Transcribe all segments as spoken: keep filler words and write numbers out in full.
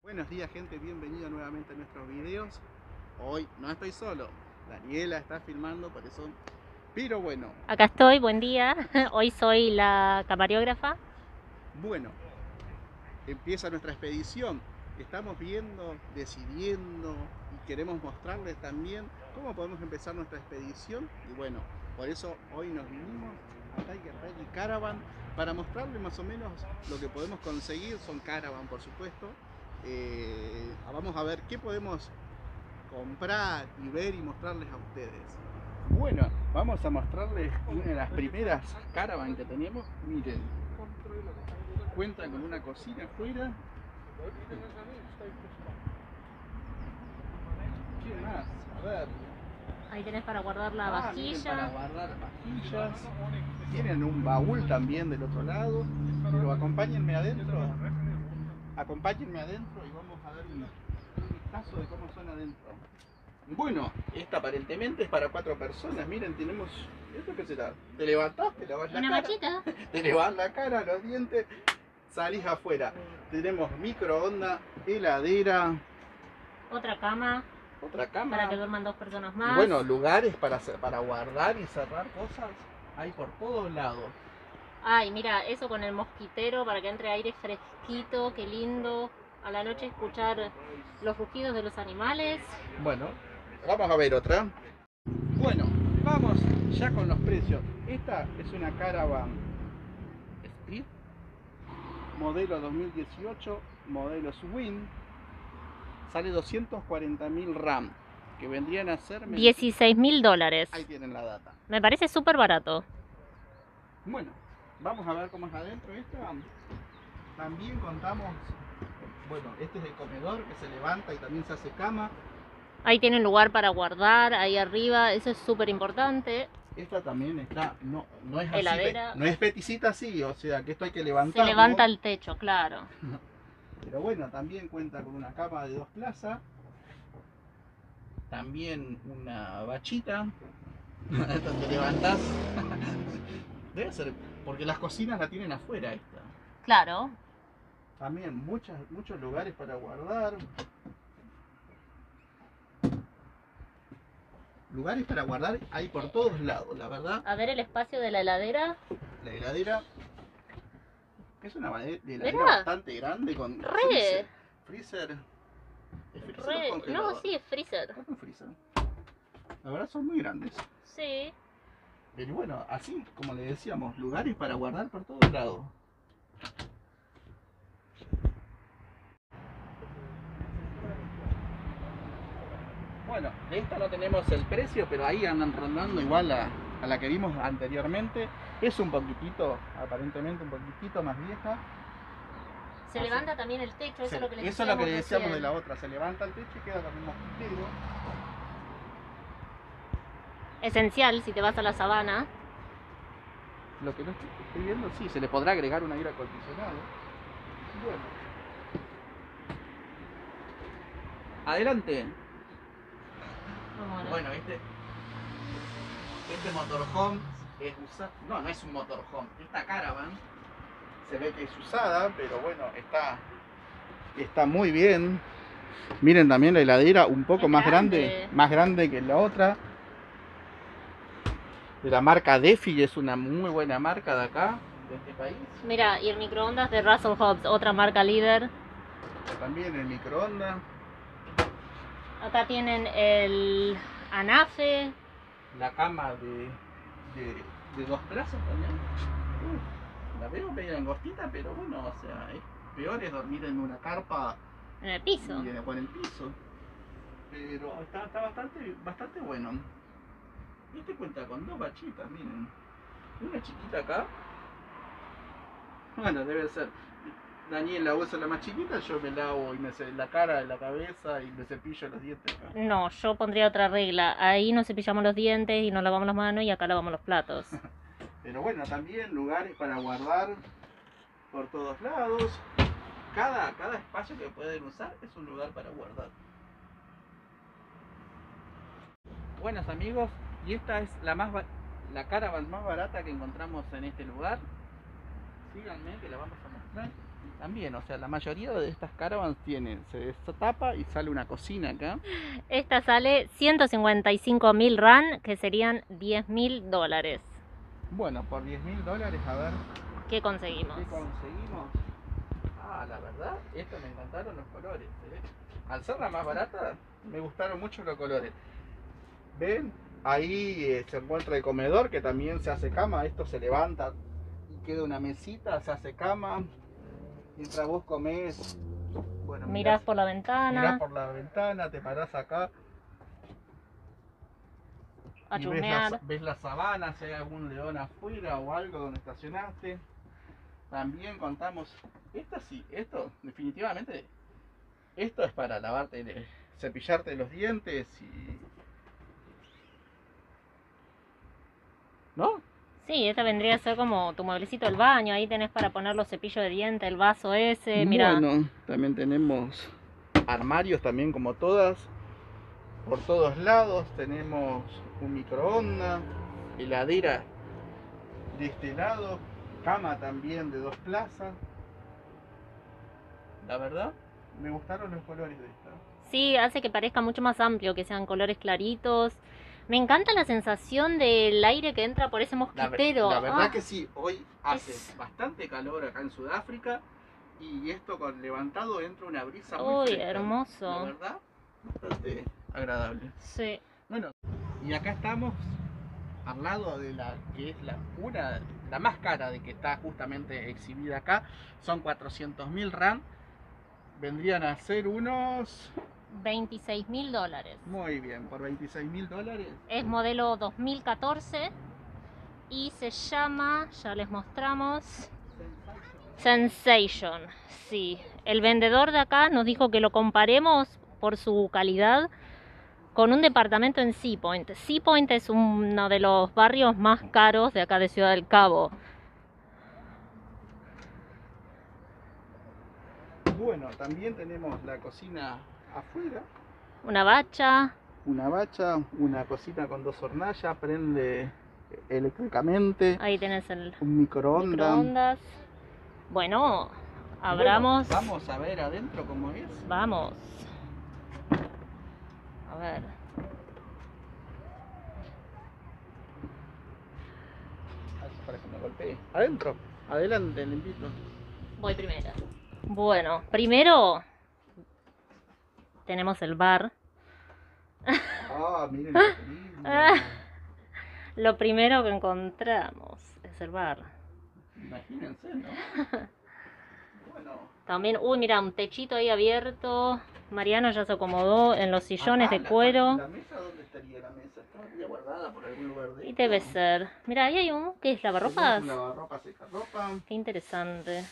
Buenos días, gente, bienvenido nuevamente a nuestros videos. Hoy no estoy solo, Daniela está filmando, por eso. Pero bueno, Acá estoy, buen día. Hoy soy la camarógrafa. bueno, empieza nuestra expedición. Estamos viendo, decidiendo y queremos mostrarles también cómo podemos empezar nuestra expedición. Y bueno, por eso hoy nos vinimos a Tiger Rally Caravan para mostrarles más o menos lo que podemos conseguir. Son caravan, por supuesto. Eh, vamos a ver qué podemos comprar y ver y mostrarles a ustedes. Bueno, vamos a mostrarles una de las primeras caravan que tenemos. Miren, cuenta con una cocina afuera. ¿Qué más? A ver. Ahí tenés para guardar la Ah, vajilla. miren, para guardar vajillas. Tienen un baúl también del otro lado. Pero acompáñenme adentro. Acompáñenme adentro y vamos a ver un, un vistazo de cómo son adentro. Bueno, esta aparentemente es para cuatro personas. Miren, tenemos... ¿Esto qué será? Te levantás, te lavas la Una cara. bachita. Te lavas la cara, los dientes, salís afuera. Tenemos microondas, heladera, Otra cama otra cama. para que duerman dos personas más. Bueno, lugares para, para guardar y cerrar cosas hay por todos lados. Ay, mira, eso con el mosquitero para que entre aire fresquito, qué lindo. A la noche escuchar los rugidos de los animales. Bueno, vamos a ver otra. Bueno, vamos ya con los precios. Esta es una Caravan Speed, modelo dos mil dieciocho, modelo Swing. Sale doscientos cuarenta mil RAM, que vendrían a ser dieciséis mil dólares. Ahí tienen la data. Me parece súper barato. Bueno, vamos a ver cómo es adentro esta. También contamos, bueno, este es el comedor que se levanta y también se hace cama. Ahí tienen lugar para guardar, ahí arriba, eso es súper importante. Esta también está, no, no es así, Heladera. no es peticita así, o sea que esto hay que levantar. Se levanta el techo, claro. Pero bueno, también cuenta con una cama de dos plazas. También una bachita. Esto te levantás. Debe ser, porque las cocinas la tienen afuera esta. Claro. También muchas, muchos lugares para guardar. Lugares para guardar hay por todos lados, la verdad. A ver el espacio de la heladera. La heladera es una heladera Mirá. bastante grande con Re. freezer. Freezer. ¿Es freezer Re- o congelador? No, sí, es freezer. Es un freezer. La verdad son muy grandes. Sí. Pero bueno, así como le decíamos, lugares para guardar por todos lados. Bueno, de esta no tenemos el precio, pero ahí andan rondando igual a, a la que vimos anteriormente. Es un poquitito, aparentemente un poquitito más vieja. Se Así. levanta también el techo, eso Se- es lo que les eso es lo que le decíamos decíamos de la recién. otra. Se levanta el techo y queda con un mosquitero. Esencial si te vas a la sabana. Lo que no estoy, estoy viendo, sí, se le podrá agregar un aire acondicionado. Bueno. Adelante. Vámonos. Bueno, este, este motorhome es usado. No, no es un motorhome. Esta caravan se ve que es usada, pero bueno, está, está muy bien. Miren también la heladera, un poco Es más grande. grande. más grande que la otra. De la marca Defi, es una muy buena marca de acá, de este país. Mira, y el microondas de Russell Hobbs, otra marca líder. También el microondas. Acá tienen el anafe. La cama de, de, de dos plazas también. Uh, la veo medio angostita, pero bueno, o sea, es peor es dormir en una carpa En el piso. y en, o en el piso. Pero está, está bastante, bastante bueno. Este cuenta con dos bachitas, miren. Una chiquita acá. Bueno, debe ser. Daniela usa la más chiquita, yo me lavo y me ce- la cara, la cabeza y me cepillo los dientes acá. No, yo pondría otra regla. Ahí nos cepillamos los dientes y nos lavamos las manos y acá lavamos los platos. Pero bueno, también lugares para guardar por todos lados. Cada, cada espacio que pueden usar es un lugar para guardar. Buenos amigos, y esta es la más ba- la caravan más barata que encontramos en este lugar. Síganme que la vamos a mostrar. También, o sea, la mayoría de estas caravans tienen, se destapa y sale una cocina acá. Esta sale ciento cincuenta y cinco mil rand, que serían diez mil dólares. Bueno, por diez mil dólares, a ver ¿Qué conseguimos? qué conseguimos. Ah, la verdad, esto me encantaron los colores. ¿eh? Al ser la más barata, me gustaron mucho los colores. ¿Ven? Ahí eh, se encuentra el comedor, que también se hace cama. Esto se levanta y queda una mesita, se hace cama. Mientras vos comés, bueno, Mirás mirás, por la ventana, mirás por la ventana, te parás acá a y ves la, chusmear. ves la sabana, si hay algún león afuera o algo donde estacionaste. También contamos, esto sí, esto definitivamente, esto es para lavarte, cepillarte los dientes y... ¿No? Sí, esta vendría a ser como tu mueblecito del baño. Ahí tenés para poner los cepillos de dientes, el vaso ese, mira. Bueno, también tenemos armarios también como todas. Por todos lados tenemos un microondas, heladera de este lado, cama también de dos plazas. La verdad, me gustaron los colores de esta. Sí, hace que parezca mucho más amplio, que sean colores claritos. Me encanta la sensación del aire que entra por ese La, ver- mosquitero. la verdad Ah, que sí, hoy hace es- bastante calor acá en Sudáfrica y esto con levantado entra una brisa muy Uy, fresca. hermoso. La verdad, bastante agradable. Sí. Bueno, y acá estamos al lado de la que es la una, la más cara de que está justamente exhibida acá, son cuatrocientos mil rand, vendrían a ser unos, veintiséis mil dólares. muy bien, por veintiséis mil dólares. Es modelo dos mil catorce y se llama, ya les mostramos, Sensation. Sí, el vendedor de acá nos dijo que lo comparemos por su calidad con un departamento en Sea Point. Sea Point es uno de los barrios más caros de acá de Ciudad del Cabo. Bueno, también tenemos la cocina afuera, Una bacha. una bacha, una cocina con dos hornallas, prende eléctricamente, Ahí tenés el un microondas. microondas. Bueno, abramos. Bueno, vamos a ver adentro cómo es. Vamos. A ver. Para que me golpee. Adentro, adelante, le invito. Voy primero. Bueno, primero tenemos el bar. Ah, miren qué lindo. Ah, lo primero que encontramos es el bar. Imagínense, ¿no? Bueno. También, uy, mira, un techito ahí abierto. Mariano ya se acomodó en los sillones Acá, de cuero. La, la mesa, ¿dónde estaría la mesa? ¿Estaría guardada por algún lugar de Y esto? debe ser. Mira, ahí hay un, ¿qué es? ¿Lavarropas? Un lavarropa, seca ropa. Qué interesante.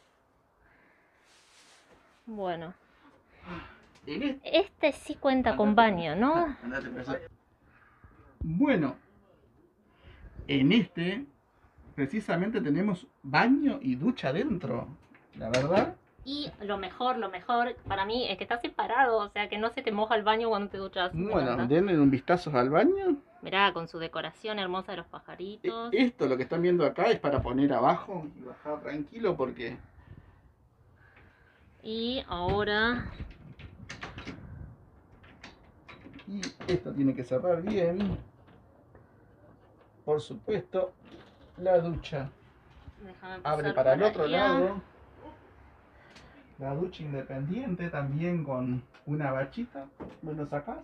Bueno. En este... Este sí cuenta con baño, ¿no? Andate, andate. Bueno, en este precisamente tenemos baño y ducha adentro. La verdad. Y lo mejor, lo mejor para mí es que está separado, o sea que no se te moja el baño cuando te duchas. Bueno, denle un vistazo al baño. Mirá, con su decoración hermosa de los pajaritos. E- Esto, lo que están viendo acá, es para poner abajo y bajar tranquilo porque... Y ahora... Y esto tiene que cerrar bien. Por supuesto, la ducha. Déjame Abre pasar para el por otro allá. lado. La ducha independiente también con una bachita. Bueno, sacás.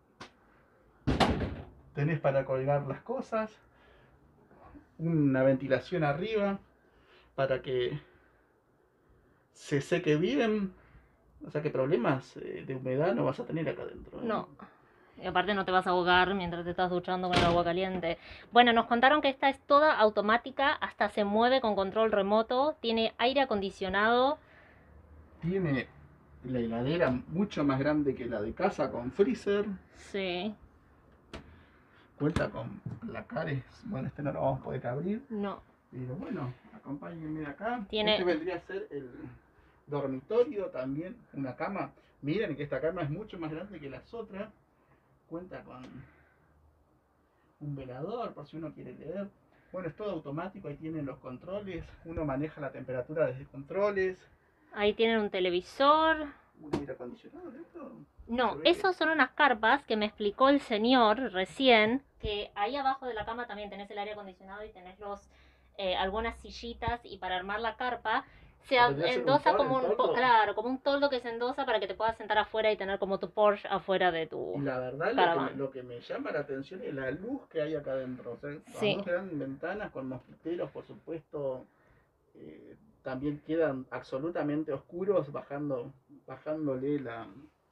Tenés para colgar las cosas. Una ventilación arriba para que se seque bien. O sea que problemas eh, de humedad no vas a tener acá adentro, ¿eh? No. Y aparte no te vas a ahogar mientras te estás duchando con el agua caliente. Bueno, nos contaron que esta es toda automática, hasta se mueve con control remoto, tiene aire acondicionado. Tiene la heladera mucho más grande que la de casa con freezer. Sí. Cuenta con placares. Bueno, este no lo vamos a poder abrir. No. Pero bueno, acompáñenme acá. Tiene- Este vendría a ser el dormitorio también, una cama. Miren que esta cama es mucho más grande que las otras. Cuenta con un velador por si uno quiere leer. Bueno, es todo automático, ahí tienen los controles. Uno maneja la temperatura desde controles. Ahí tienen un televisor. ¿Un aire acondicionado de esto? No, Se ve que- esos son unas carpas que me explicó el señor recién, que ahí abajo de la cama también tenés el aire acondicionado y tenés los eh, algunas sillitas y para armar la carpa se Ah, a- vendría a ser un endosa tol- como el un po- toldo. claro, como un toldo que se endosa para que te puedas sentar afuera y tener como tu Porsche afuera de Y tu la verdad, lo que, caravana. me, lo que me llama la atención es la luz que hay acá adentro. O sea, Sí. las dos grandes ventanas con mosquiteros, por supuesto, eh, también quedan absolutamente oscuros, bajando, bajándole la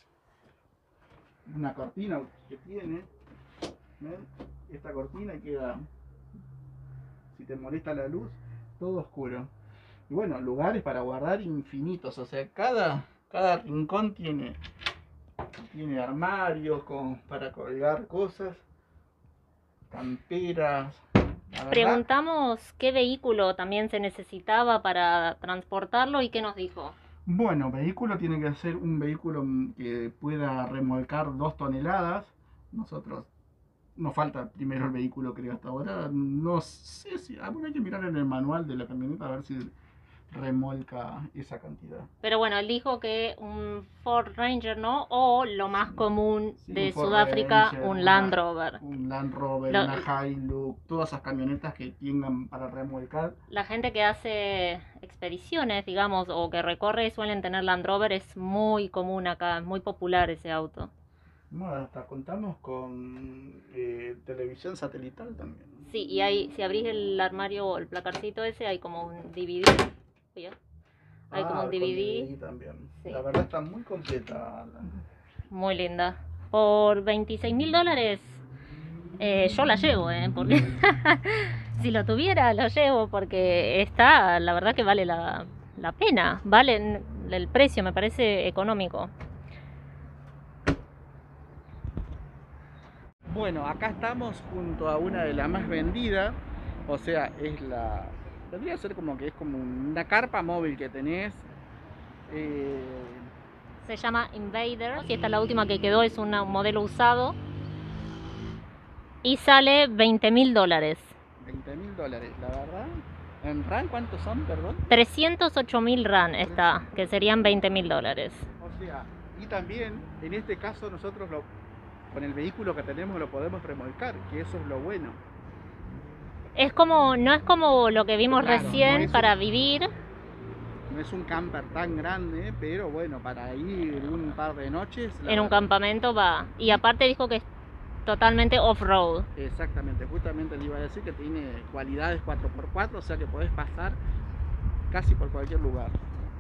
una cortina que tiene. ¿Ven? Esta cortina queda, si te molesta la luz, todo oscuro. Y bueno, lugares para guardar infinitos, o sea, cada, cada rincón tiene, tiene armarios con, para colgar cosas, camperas. La verdad, Preguntamos qué vehículo también se necesitaba para transportarlo y qué nos dijo. bueno, vehículo tiene que ser un vehículo que pueda remolcar dos toneladas. Nosotros, nos falta primero el vehículo, creo, hasta ahora. No sé si, ah, bueno, hay que mirar en el manual de la camioneta a ver si remolca esa cantidad. Pero bueno, él dijo que un Ford Ranger, ¿no? O lo más Sí. común Sí, de un Ford Sudáfrica, Ranger, un una- Land Rover. Un Land Rover, Lo- una Hilux, todas esas camionetas que tengan para remolcar. La gente que hace expediciones, digamos, o que recorre suelen tener Land Rover, es muy común acá, es muy popular ese auto. No, hasta contamos con eh, televisión satelital también. Sí, y hay, si abrís el armario o el placarcito ese, hay como un D V D. ¿Vio? Hay como Ah, un con D V D. también. Sí. La verdad está muy completa. Muy linda. Por veintiséis mil dólares eh, yo la llevo, ¿eh? Porque si lo tuviera, lo llevo porque está, la verdad que vale la, la pena. Vale el precio, me parece económico. Bueno, acá estamos junto a una de las más vendidas. O sea, es la... Tendría que ser como que es como una carpa móvil que tenés. Eh, Se llama Invader. Y esta es la última que quedó, es una- un modelo usado. Y sale veinte mil dólares. veinte mil dólares, la verdad. ¿En RAN cuántos son, perdón? trescientos ocho mil RAN está, que serían veinte mil dólares. O sea, y también, en este caso nosotros lo, con el vehículo que tenemos lo podemos remolcar, que eso es lo bueno. Es como, no es como lo que vimos Claro, recién no es para un- vivir. No es un camper tan grande, pero bueno, para ir un par de noches. la En un verdad- campamento va. Y aparte dijo que es totalmente off-road. Exactamente, justamente le iba a decir que tiene cualidades cuatro por cuatro, o sea que podés pasar casi por cualquier lugar.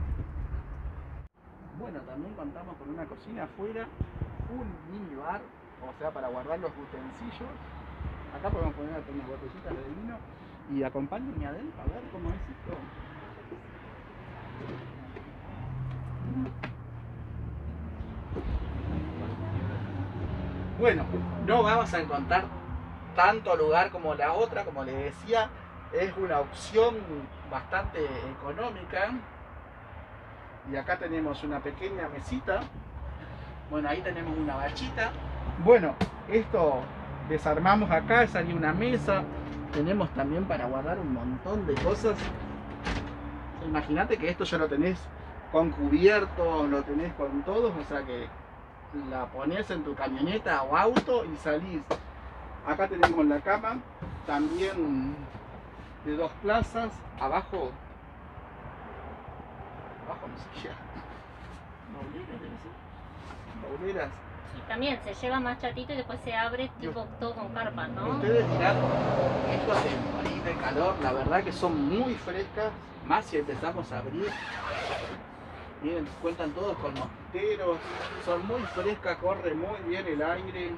Bueno, también contamos con una cocina afuera, un mini bar, o sea, para guardar los utensilios. Acá podemos poner unas botellitas de vino y acompáñenme adentro a ver cómo es esto. Bueno, no vamos a encontrar tanto lugar como la otra, como les decía, es una opción bastante económica. Y acá tenemos una pequeña mesita. Bueno, ahí tenemos una bachita. Bueno, esto desarmamos acá, salió una mesa. Tenemos también para guardar un montón de cosas. Imagínate que esto ya lo tenés con cubierto, lo tenés con todo, o sea que la pones en tu camioneta o auto y salís. Acá tenemos la cama, también de dos plazas, abajo, abajo no sé qué, bauleras, debe ser, bauleras. Y también se lleva más chatito y después se abre tipo todo con carpas, ¿no? Ustedes mirad, estos de morir de calor, la verdad que son muy frescas, más si empezamos a abrir. Miren, cuentan todos con mosquiteros, son muy frescas, corre muy bien el aire.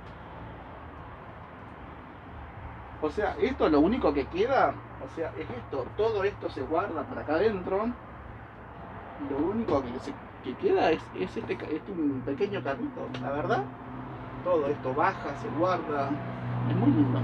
O sea, esto lo único que queda, o sea, es esto, todo esto se guarda para acá adentro. Lo único que, se, que queda es, es este, este un pequeño carrito, la verdad. Todo esto baja, se guarda, es muy lindo.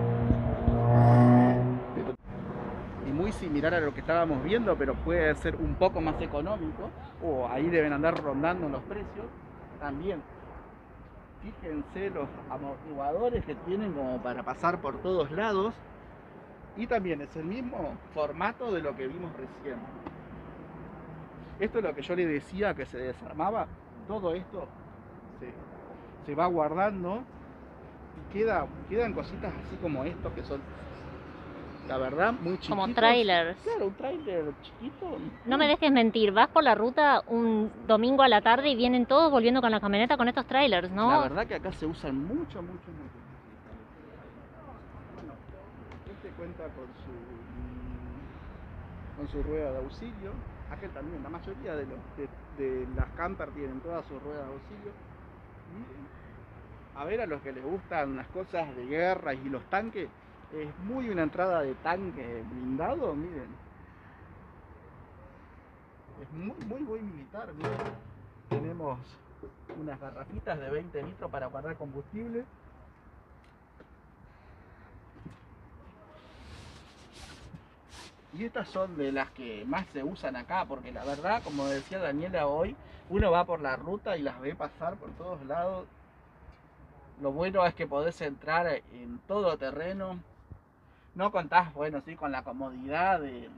Y muy similar a lo que estábamos viendo, pero puede ser un poco más económico. O oh, ahí deben andar rondando los precios. También, fíjense los amortiguadores que tienen como para pasar por todos lados. Y también es el mismo formato de lo que vimos recién. Esto es lo que yo le decía que se desarmaba. Todo esto se, se va guardando y queda, quedan cositas así como esto que son, la verdad, muy chiquitos. Como trailers. Claro, un trailer chiquito. No me dejes mentir, vas por la ruta un domingo a la tarde y vienen todos volviendo con la camioneta con estos trailers, ¿no? La verdad que acá se usan mucho, mucho, mucho. Bueno, este cuenta con su con su rueda de auxilio. Acá también, la mayoría de, los, de, de las camper tienen todas sus ruedas de auxilio. Miren, a ver, a los que les gustan las cosas de guerra y los tanques, es muy una entrada de tanque blindado, miren. Es muy, muy, muy militar, miren. Tenemos unas garrafitas de veinte litros para guardar combustible. Y estas son de las que más se usan acá, porque la verdad, como decía Daniela hoy, uno va por la ruta y las ve pasar por todos lados. Lo bueno es que podés entrar en todo terreno. No contás, bueno, sí, con la comodidad de,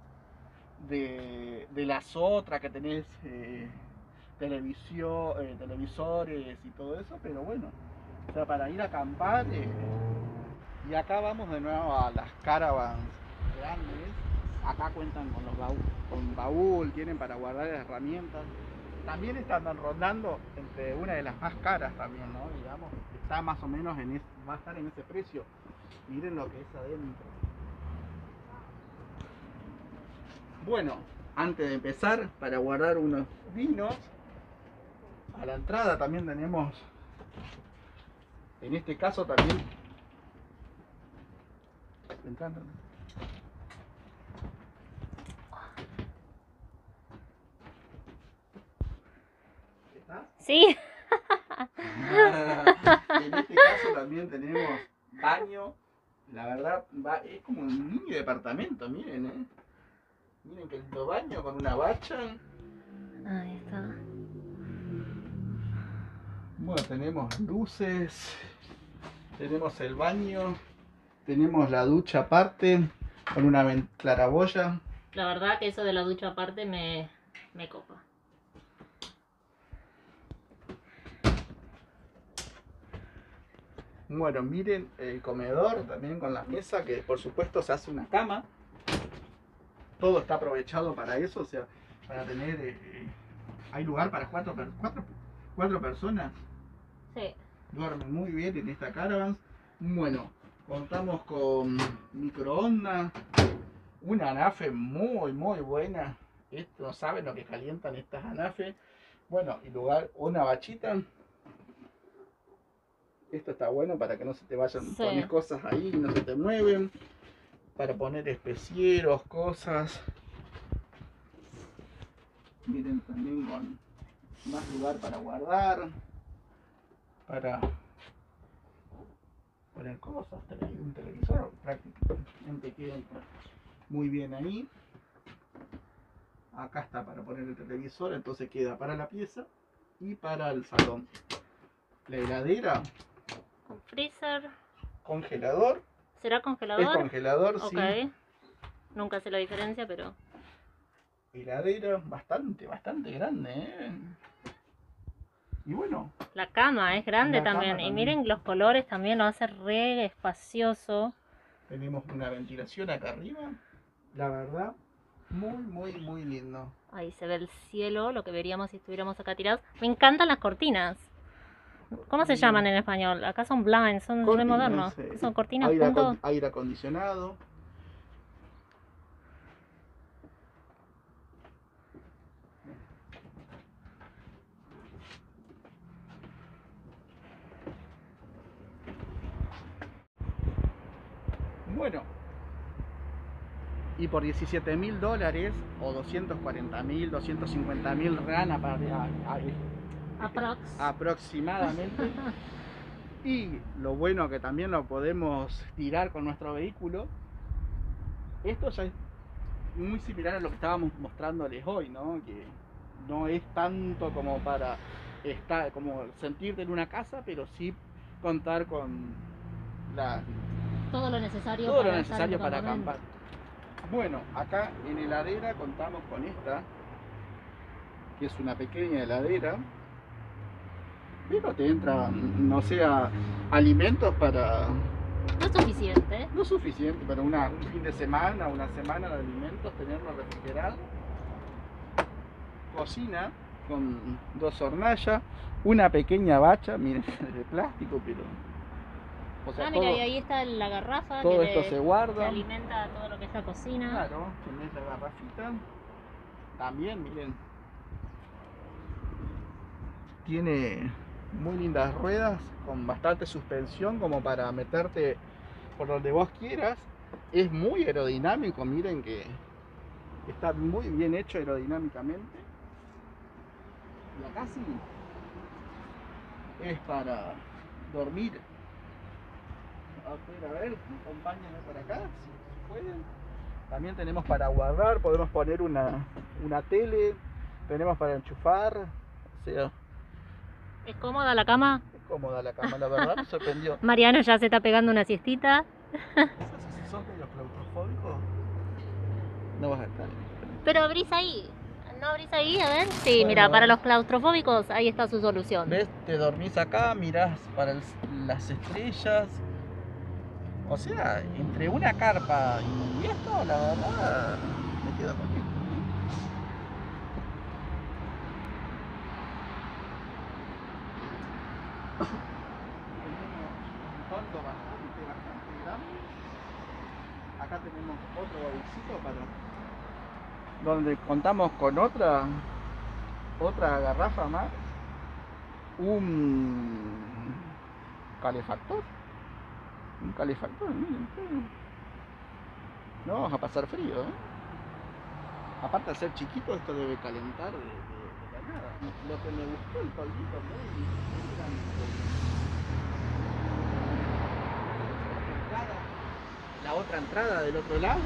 de, de las otras que tenés eh, televisión, eh, televisores y todo eso, pero bueno, o sea, para ir a acampar. Eh, y acá vamos de nuevo a las caravans grandes. Acá cuentan con los baúl, con baúl, tienen para guardar herramientas. También están rondando entre una de las más caras también, ¿no? Digamos, está más o menos en ese, va a estar en ese precio. Miren lo que es adentro. Bueno, antes de empezar, para guardar unos vinos, a la entrada también tenemos, en este caso también, entrando. Sí. En este caso también tenemos baño. La verdad, va, es como un mini departamento, miren, eh. Miren que lindo baño con una bacha. Ahí está. Bueno, tenemos luces, tenemos el baño, tenemos la ducha aparte con una claraboya. La verdad que eso de la ducha aparte me, me copa. Bueno, miren el comedor también con la mesa, que por supuesto se hace una cama. Todo está aprovechado para eso, o sea, para tener... Eh, hay lugar para cuatro, cuatro, cuatro personas. Sí. Duermen muy bien en esta caravan. Bueno, contamos con microondas, una anafe muy, muy buena. Esto, no saben lo que calientan estas anafes. Bueno, y lugar, una bachita. Esto está bueno para que no se te vayan, sí. Pones cosas ahí y no se te mueven. Para poner especieros, cosas. Miren, también con más lugar para guardar. Para poner cosas. Un televisor prácticamente queda muy bien ahí. Acá está para poner el televisor, entonces queda para la pieza y para el salón. La heladera. Un freezer. Congelador. ¿Será congelador? Es congelador, sí. Ok. Nunca sé la diferencia, pero... Heladera bastante, bastante grande, ¿eh? Y bueno. La cama es grande también. también. Y miren los colores también, lo hace re espacioso. Tenemos una ventilación acá arriba. La verdad, muy, muy, muy lindo. Ahí se ve el cielo, lo que veríamos si estuviéramos acá tirados. Me encantan las cortinas. ¿Cómo se llaman en español? Acá son blinds, son muy modernos. Sí. Son cortinas aire, punto... aire acondicionado. Bueno. Y por diecisiete mil dólares o doscientos cuarenta mil, doscientos cincuenta mil rana para... A, a, Aprox. aproximadamente. Y lo bueno que también lo podemos tirar con nuestro vehículo. Esto ya es muy similar a lo que estábamos mostrándoles hoy, ¿no? Que no es tanto como para estar, como sentirte en una casa, pero sí contar con la, todo lo necesario todo para, lo necesario para acampar. Bueno, acá en heladera contamos con esta que es una pequeña heladera, pero te entra, no sea, alimentos para... No es suficiente. No es suficiente para una, un fin de semana, una semana de alimentos, tenerlo refrigerado. Cocina con dos hornallas, una pequeña bacha, miren, de plástico, pero... O sea, ah, mira, todo, y ahí está la garrafa todo que esto le- se guarda. que alimenta todo lo que es la cocina. Claro, tenés la garrafita. También, miren. Tiene muy lindas ruedas con bastante suspensión como para meterte por donde vos quieras. Es muy aerodinámico, miren que está muy bien hecho aerodinámicamente. Y acá sí es para dormir. A ver, a ver, acompáñenme por acá, si pueden. También tenemos para guardar, podemos poner una, una tele, tenemos para enchufar, o sea, ¿Es cómoda la cama? es cómoda la cama, la verdad me sorprendió. Mariano ya se está pegando una siestita. Si sos medio claustrofóbico, no vas a estar. Pero abrís ahí. ¿No abrís ahí? A ver. Sí, Bueno. mira, para los claustrofóbicos ahí está su solución. ¿Ves? Te dormís acá, mirás para el- las estrellas. O sea, entre una carpa y esto, la verdad, me quedo con esto. Tenemos un fondo bastante, bastante grande. Acá tenemos otro baúlcito para donde contamos con otra otra garrafa más, un calefactor, un calefactor, miren, miren. No vamos a pasar frío, ¿eh? Aparte de ser chiquito, esto debe calentar de, de, de la nada. Lo que me gustó el toldito muy, muy grande. La otra entrada del otro lado.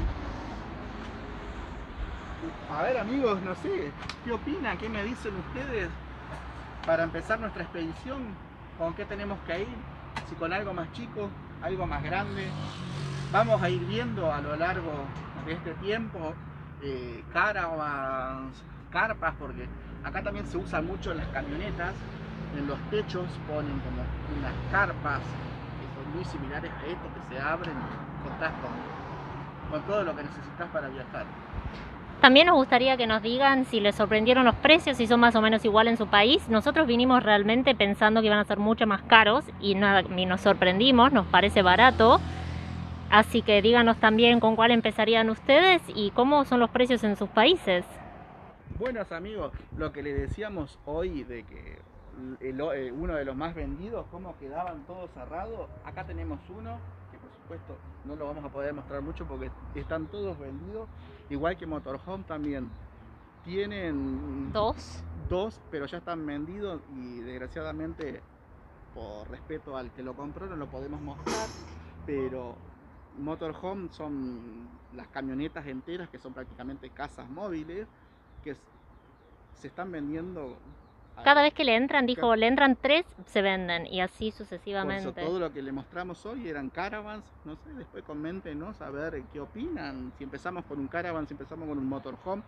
A ver, amigos, no sé, ¿qué opinan? ¿Qué me dicen ustedes para empezar nuestra expedición? ¿Con qué tenemos que ir? Si con algo más chico, algo más grande. Vamos a ir viendo a lo largo de este tiempo eh, caravans, carpas, porque acá también se usan mucho las camionetas. En los techos ponen como unas carpas que son muy similares a esto, que se abren y contás con, con todo lo que necesitas para viajar. También nos gustaría que nos digan si les sorprendieron los precios, si son más o menos igual en su país. Nosotros vinimos realmente pensando que iban a ser mucho más caros y nada, y nos sorprendimos, nos parece barato. Así que díganos también con cuál empezarían ustedes y cómo son los precios en sus países. Buenos amigos, lo que les decíamos hoy de que el, el, uno de los más vendidos, cómo quedaban todos cerrados, acá tenemos uno que por supuesto no lo vamos a poder mostrar mucho porque están todos vendidos, igual que Motorhome también tienen dos, dos pero ya están vendidos y desgraciadamente por respeto al que lo compró no lo podemos mostrar, pero Motorhome son las camionetas enteras que son prácticamente casas móviles que se están vendiendo. Cada vez que le entran, dijo, le entran tres, se venden y así sucesivamente. Por eso, todo lo que le mostramos hoy eran caravans, no sé, después coméntenos a ver qué opinan, si empezamos con un caravan, si empezamos con un motorhome.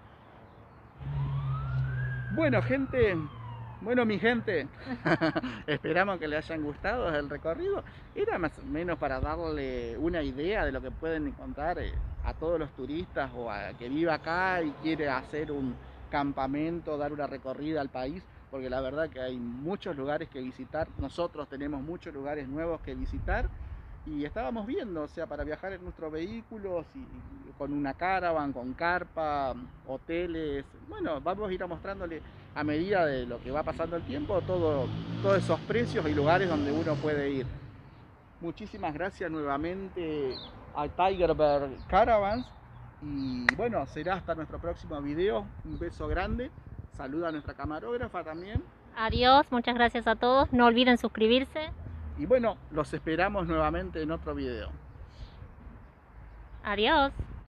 Bueno gente, bueno mi gente, esperamos que les hayan gustado el recorrido. Era más o menos para darle una idea de lo que pueden encontrar a todos los turistas o a que vive acá y quiere hacer un campamento, dar una recorrida al país. Porque la verdad que hay muchos lugares que visitar, nosotros tenemos muchos lugares nuevos que visitar y estábamos viendo, o sea, para viajar en nuestros vehículos y con una caravan, con carpa, hoteles, bueno, vamos a ir mostrándole a medida de lo que va pasando el tiempo todo, todos esos precios y lugares donde uno puede ir. Muchísimas gracias nuevamente a Tiger Bear Caravans y bueno, será hasta nuestro próximo video, un beso grande. Saluda a nuestra camarógrafa también. Adiós, muchas gracias a todos. No olviden suscribirse. Y bueno, los esperamos nuevamente en otro video. Adiós.